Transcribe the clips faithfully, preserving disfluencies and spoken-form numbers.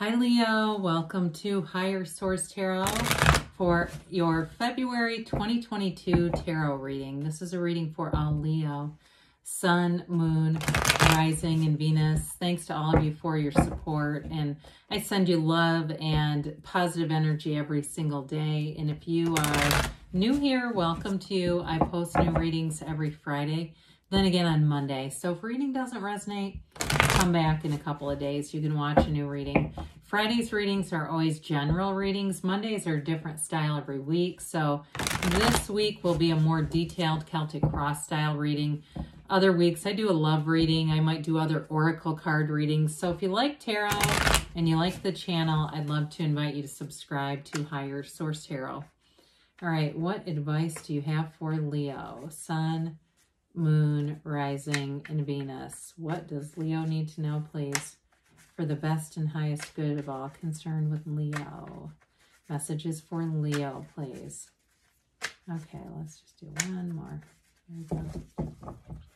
Hi Leo, welcome to Higher Source Tarot for your February twenty twenty-two tarot reading. This is a reading for all Leo, Sun, Moon, Rising, and Venus. Thanks to all of you for your support, and I send you love and positive energy every single day. And if you are new here, welcome to you. I post new readings every Friday, then again on Monday. So if reading doesn't resonate, come back in a couple of days. You can watch a new reading. Friday's readings are always general readings. Mondays are a different style every week. So this week will be a more detailed Celtic Cross style reading. Other weeks I do a love reading. I might do other oracle card readings. So if you like tarot and you like the channel, I'd love to invite you to subscribe to Higher Source Tarot. All right, what advice do you have for Leo? Sun, Moon, Rising, and Venus. What does Leo need to know, please, for the best and highest good of all concerned with Leo? Messages for Leo, please. Okay, let's just do one more. There we go.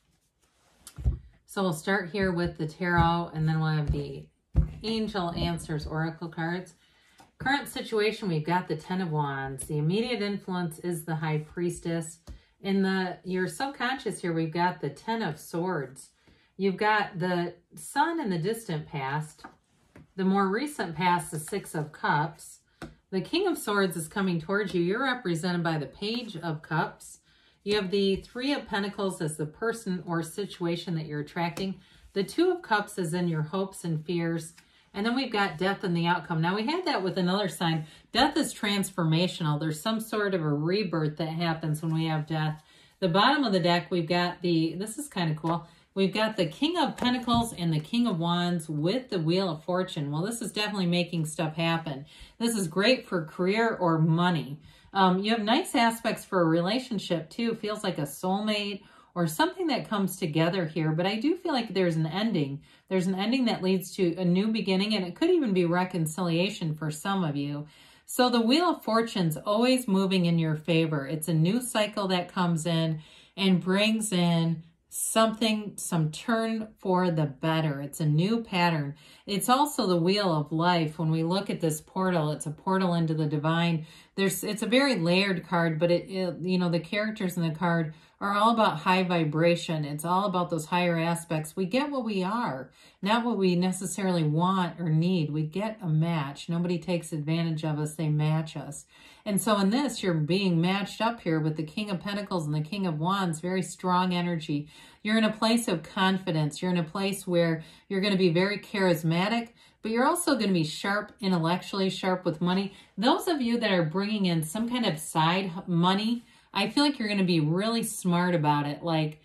So we'll start here with the tarot, and then we'll have the Angel Answers Oracle cards. Current situation, we've got the Ten of Wands. The immediate influence is the High Priestess. In the your subconscious here, we've got the Ten of Swords. You've got the Sun in the distant past. The more recent past, the Six of Cups. The King of Swords is coming towards you. You're represented by the Page of Cups. You have the Three of Pentacles as the person or situation that you're attracting. The Two of Cups is in your hopes and fears. And then we've got death and the outcome. Now, we had that with another sign. Death is transformational. There's some sort of a rebirth that happens when we have death. The bottom of the deck, we've got the, this is kind of cool. We've got the King of Pentacles and the King of Wands with the Wheel of Fortune. Well, this is definitely making stuff happen. This is great for career or money. Um, you have nice aspects for a relationship, too. Feels like a soulmate or something that comes together here. But I do feel like there's an ending. There's an ending that leads to a new beginning, and it could even be reconciliation for some of you. So the Wheel of Fortune's always moving in your favor. It's a new cycle that comes in and brings in something, some turn for the better. It's a new pattern. It's also the Wheel of Life. When we look at this portal, it's a portal into the divine. There's, it's a very layered card, but it, it, you know, the characters in the card are all about high vibration. It's all about those higher aspects. We get what we are, not what we necessarily want or need. We get a match. Nobody takes advantage of us. They match us. And so in this, you're being matched up here with the King of Pentacles and the King of Wands, very strong energy. You're in a place of confidence. You're in a place where you're going to be very charismatic, but you're also going to be sharp, intellectually sharp with money. Those of you that are bringing in some kind of side money, I feel like you're going to be really smart about it, like,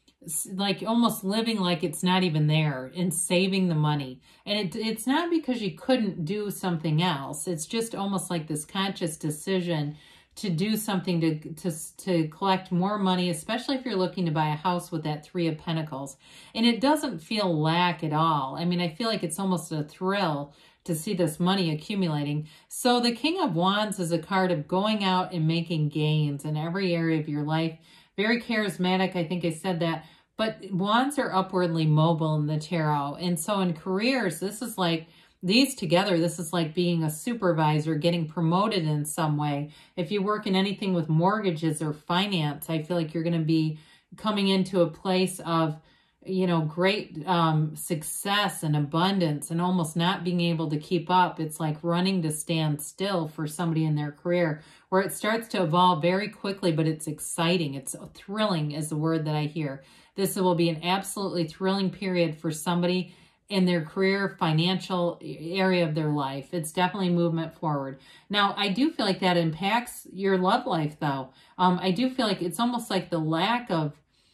like almost living like it's not even there and saving the money. And it, it's not because you couldn't do something else. It's just almost like this conscious decision to do something to, to, to collect more money, especially if you're looking to buy a house with that Three of Pentacles. And it doesn't feel lack at all. I mean, I feel like it's almost a thrill to see this money accumulating. So the King of Wands is a card of going out and making gains in every area of your life. Very charismatic. I think I said that. But wands are upwardly mobile in the tarot. And so in careers, this is like, these together, this is like being a supervisor, getting promoted in some way. If you work in anything with mortgages or finance, I feel like you're going to be coming into a place of, you know, great um, success and abundance and almost not being able to keep up. It's like running to stand still for somebody in their career, where it starts to evolve very quickly, but it's exciting. It's thrilling is the word that I hear. This will be an absolutely thrilling period for somebody in their career, financial area of their life. It's definitely movement forward. Now, I do feel like that impacts your love life, though. Um, I do feel like it's almost like the lack of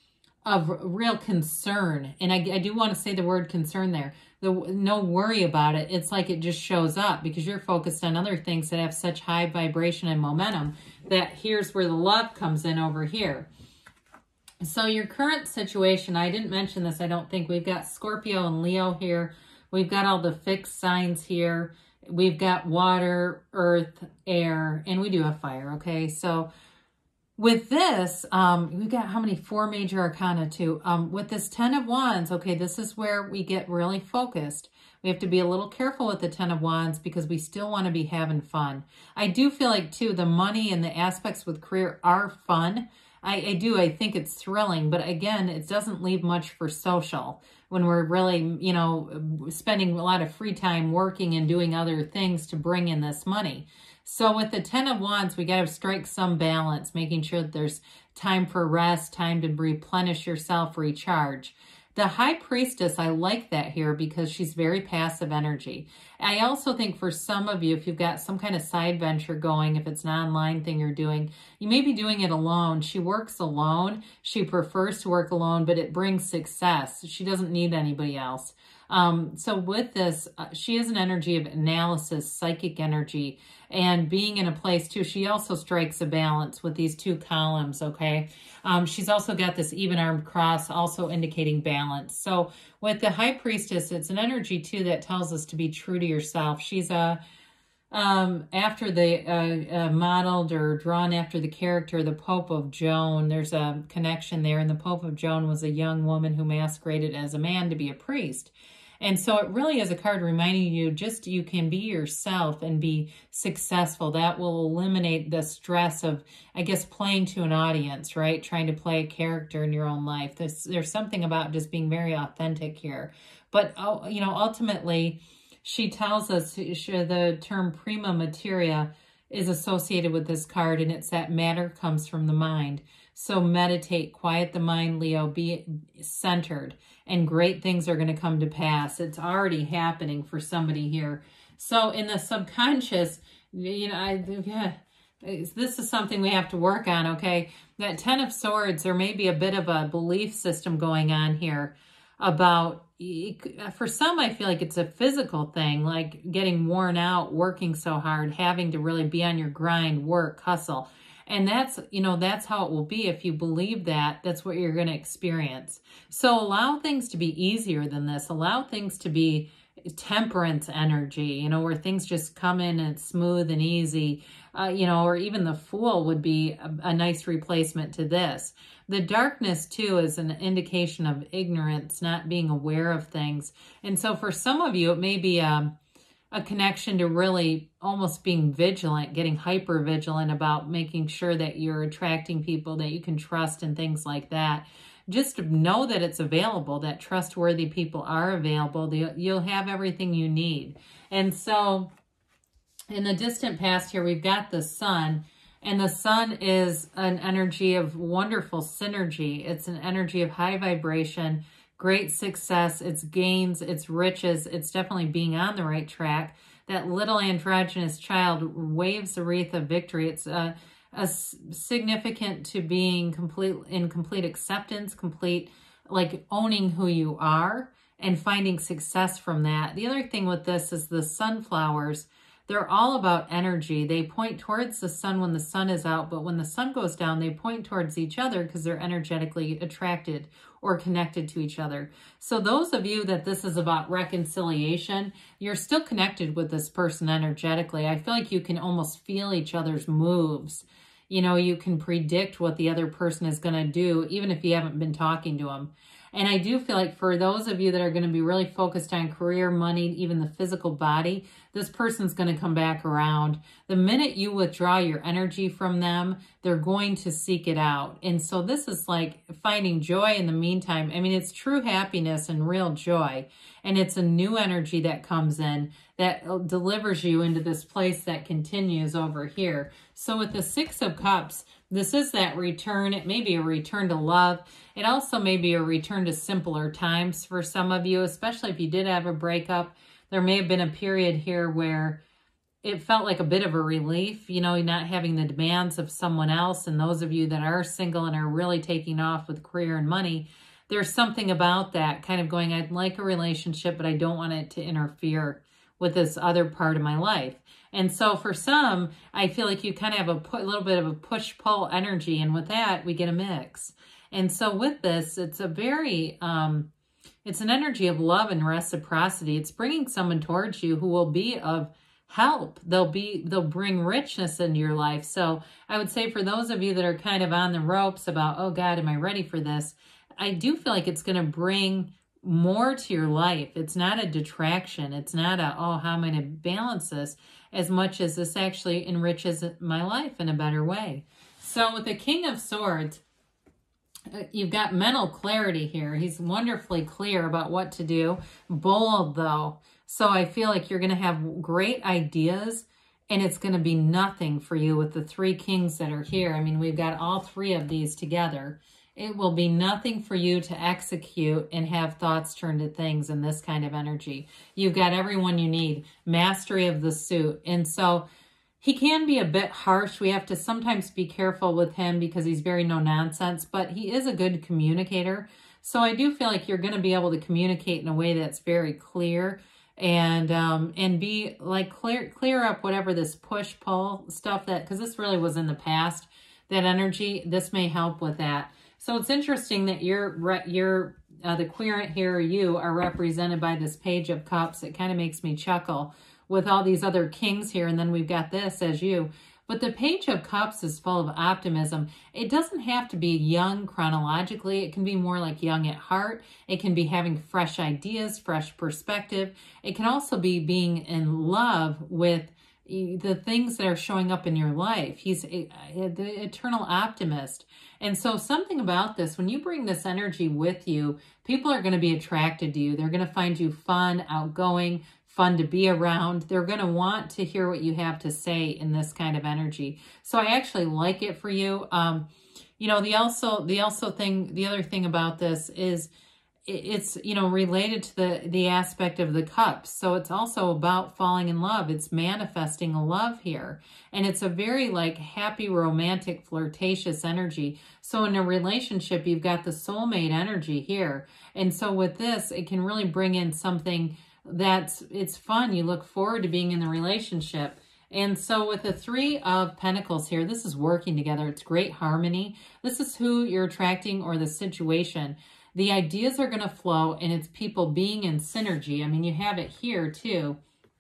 of real concern. And I, I do want to say the word concern there. The no worry about it. It's like it just shows up because you're focused on other things that have such high vibration and momentum that here's where the love comes in over here. So your current situation, I didn't mention this, I don't think. We've got Scorpio and Leo here. We've got all the fixed signs here. We've got water, earth, air, and we do have fire, okay? So with this, um, we've got how many? Four major arcana too. Um, with this Ten of Wands, okay, this is where we get really focused. We have to be a little careful with the Ten of Wands because we still want to be having fun. I do feel like, too, the money and the aspects with career are fun. I, I do. I think it's thrilling. But again, it doesn't leave much for social when we're really, you know, spending a lot of free time working and doing other things to bring in this money. So with the Ten of Wands, we got to strike some balance, making sure that there's time for rest, time to replenish yourself, recharge. The High Priestess, I like that here because she's very passive energy. I also think for some of you, if you've got some kind of side venture going, if it's an online thing you're doing, you may be doing it alone. She works alone. She prefers to work alone, but it brings success. She doesn't need anybody else. Um, so with this, uh, she is an energy of analysis, psychic energy, and being in a place too. She also strikes a balance with these two columns, okay? Um, she's also got this even-armed cross, also indicating balance. So with the High Priestess, it's an energy too that tells us to be true to yourself. She's a, um, after the, uh, uh, modeled or drawn after the character, the Pope of Joan. There's a connection there, and the Pope of Joan was a young woman who masqueraded as a man to be a priest. And so it really is a card reminding you just you can be yourself and be successful. That will eliminate the stress of, I guess, playing to an audience, right? Trying to play a character in your own life. There's, there's something about just being very authentic here. But, you know, ultimately, she tells us she, the term prima materia is associated with this card, and it's that matter comes from the mind. So meditate, quiet the mind, Leo, be centered, and great things are going to come to pass. It's already happening for somebody here. So in the subconscious, you know, I, yeah, this is something we have to work on, okay? That Ten of Swords, there may be a bit of a belief system going on here about, for some, I feel like it's a physical thing, like getting worn out, working so hard, having to really be on your grind, work, hustle. And that's, you know, that's how it will be. If you believe that, that's what you're going to experience. So allow things to be easier than this. Allow things to be temperance energy, you know, where things just come in and it's smooth and easy, uh, you know, or even the Fool would be a, a nice replacement to this. The darkness, too, is an indication of ignorance, not being aware of things. And so for some of you, it may be a, a connection to really almost being vigilant, getting hyper vigilant about making sure that you're attracting people that you can trust and things like that. Just know that it's available, that trustworthy people are available. You'll have everything you need. And so in the distant past here, we've got the Sun. And the Sun is an energy of wonderful synergy. It's an energy of high vibration, great success, it's gains, it's riches, it's definitely being on the right track. That little androgynous child waves a wreath of victory. It's a, a significant to being complete in complete acceptance, complete like owning who you are and finding success from that. The other thing with this is the sunflowers. They're all about energy. They point towards the sun when the sun is out, but when the sun goes down, they point towards each other because they're energetically attracted or connected to each other. So those of you that this is about reconciliation, you're still connected with this person energetically. I feel like you can almost feel each other's moves. You know, you can predict what the other person is going to do, even if you haven't been talking to them. And I do feel like for those of you that are going to be really focused on career, money, even the physical body, this person's going to come back around. The minute you withdraw your energy from them, they're going to seek it out. And so this is like finding joy in the meantime. I mean, it's true happiness and real joy. And it's a new energy that comes in that delivers you into this place that continues over here. So with the Six of Cups, this is that return. It may be a return to love. It also may be a return to simpler times for some of you, especially if you did have a breakup. There may have been a period here where it felt like a bit of a relief, you know, not having the demands of someone else. And those of you that are single and are really taking off with career and money, there's something about that kind of going, I'd like a relationship, but I don't want it to interfere with this other part of my life. And so for some, I feel like you kind of have a, a little bit of a push-pull energy. And with that, we get a mix. And so with this, it's a very, um, it's an energy of love and reciprocity. It's bringing someone towards you who will be of help. They'll be, they'll bring richness into your life. So I would say for those of you that are kind of on the ropes about, oh God, am I ready for this? I do feel like it's going to bring more to your life. It's not a detraction. It's not a, oh, how am I going to balance this, as much as this actually enriches my life in a better way. So with the King of Swords, you've got mental clarity here. He's wonderfully clear about what to do. Bold, though. So I feel like you're going to have great ideas, and it's going to be nothing for you with the three kings that are here. I mean, we've got all three of these together. It will be nothing for you to execute and have thoughts turn to things in this kind of energy. You've got everyone you need. Mastery of the suit. And so he can be a bit harsh. We have to sometimes be careful with him because he's very no-nonsense, but he is a good communicator. So I do feel like you're going to be able to communicate in a way that's very clear and um, and be like clear, clear up whatever this push-pull stuff that, because this really was in the past, that energy, this may help with that. So it's interesting that you're, you're uh, the querent here, you are represented by this Page of Cups. It kind of makes me chuckle with all these other kings here, and then we've got this as you. But the Page of Cups is full of optimism. It doesn't have to be young chronologically. It can be more like young at heart. It can be having fresh ideas, fresh perspective. It can also be being in love with the things that are showing up in your life. He's a, a, the eternal optimist. And so something about this, when you bring this energy with you, people are going to be attracted to you. They're going to find you fun, outgoing, fun to be around. They're going to want to hear what you have to say in this kind of energy. So I actually like it for you. Um, you know, the also, the also thing, the other thing about this is it's, you know, related to the, the aspect of the cups. So it's also about falling in love. It's manifesting a love here. And it's a very like happy, romantic, flirtatious energy. So in a relationship, you've got the soulmate energy here. And so with this, it can really bring in something that's, it's fun. You look forward to being in the relationship. And so with the Three of Pentacles here, this is working together. It's great harmony. This is who you're attracting or the situation. The ideas are going to flow, and it's people being in synergy. I mean, you have it here too.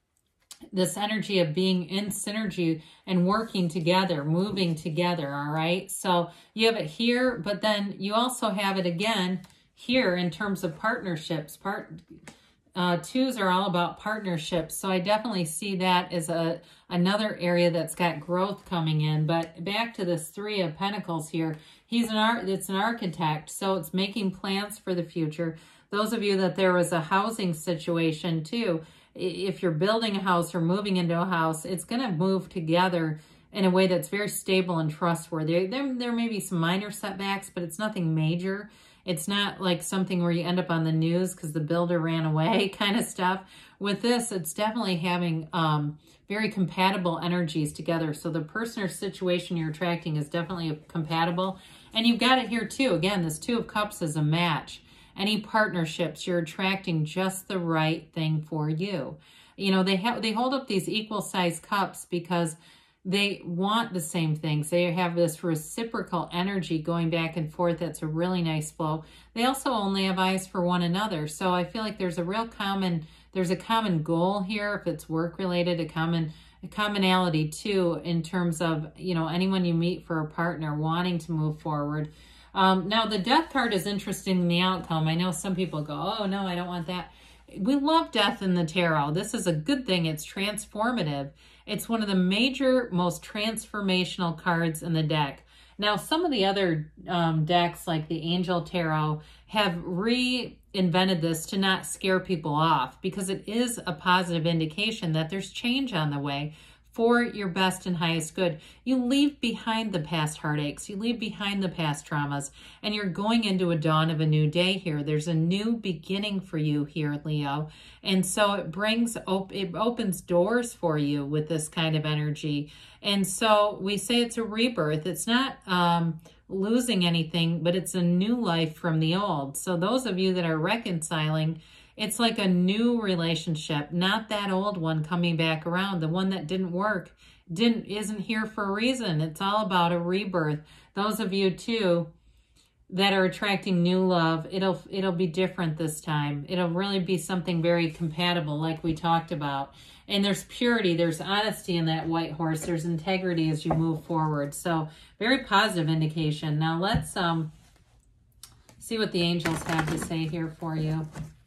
This energy of being in synergy and working together, moving together, all right? So you have it here, but then you also have it again here in terms of partnerships. Part uh, twos are all about partnerships. So I definitely see that as a another area that's got growth coming in. But back to this Three of Pentacles here. He's an art, it's an architect, so it's making plans for the future. Those of you that there was a housing situation too, if you're building a house or moving into a house, it's going to move together in a way that's very stable and trustworthy. There, there may be some minor setbacks, but it's nothing major. It's not like something where you end up on the news because the builder ran away kind of stuff. With this, it's definitely having um, very compatible energies together. So the person or situation you're attracting is definitely compatible. And you've got it here too. Again, this Two of Cups is a match. Any partnerships, you're attracting just the right thing for you. You know, they have they hold up these equal sized cups because they want the same things. They have this reciprocal energy going back and forth. That's a really nice flow. They also only have eyes for one another. So I feel like there's a real common, there's a common goal here if it's work related, a common a commonality too in terms of, you know, anyone you meet for a partner wanting to move forward. Um, now the Death card is interesting in the outcome. I know some people go, oh no, I don't want that. We love death in the tarot. This is a good thing. It's transformative. It's one of the major, most transformational cards in the deck. Now, some of the other um, decks, like the Angel Tarot, have reinvented this to not scare people off because it is a positive indication that there's change on the way for your best and highest good. You leave behind the past heartaches. You leave behind the past traumas, and you're going into a dawn of a new day here. There's a new beginning for you here, Leo. And so it brings, op it opens doors for you with this kind of energy. And so we say it's a rebirth. It's not um, losing anything, but it's a new life from the old. So those of you that are reconciling, it's like a new relationship, not that old one coming back around. The one that didn't work didn't isn't here for a reason. It's all about a rebirth. Those of you too that are attracting new love, it'll it'll be different this time. It'll really be something very compatible like we talked about. And there's purity, there's honesty in that white horse. There's integrity as you move forward. So very positive indication. Now let's um see what the angels have to say here for you.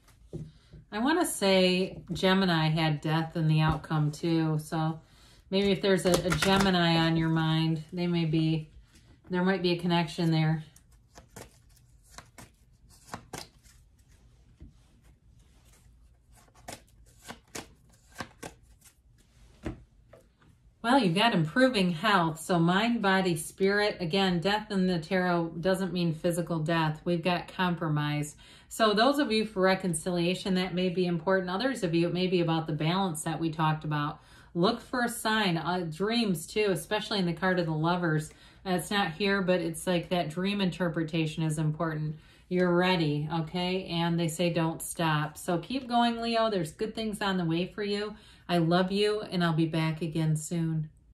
I want to say Gemini had death in the outcome too. So maybe if there's a, a Gemini on your mind, they may be, there might be a connection there. Well, you got improving health. So mind, body, spirit. Again, death in the tarot doesn't mean physical death. We've got compromise. So those of you for reconciliation, that may be important. Others of you, it may be about the balance that we talked about. Look for a sign. Uh, dreams too, especially in the card of the Lovers. Uh, it's not here, but it's like that dream interpretation is important. You're ready, okay? And they say don't stop. So keep going, Leo. There's good things on the way for you. I love you, and I'll be back again soon.